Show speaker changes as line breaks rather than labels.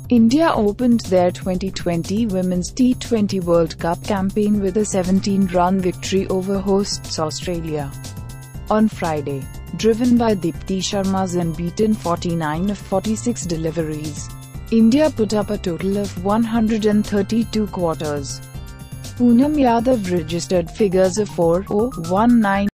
India opened their 2020 Women's T20 World Cup campaign with a 17-run victory over hosts Australia on Friday, driven by Deepti Sharma's unbeaten 49 of 46 deliveries. India put up a total of 132 quarters. Poonam Yadav registered figures of 4-0, 1-9,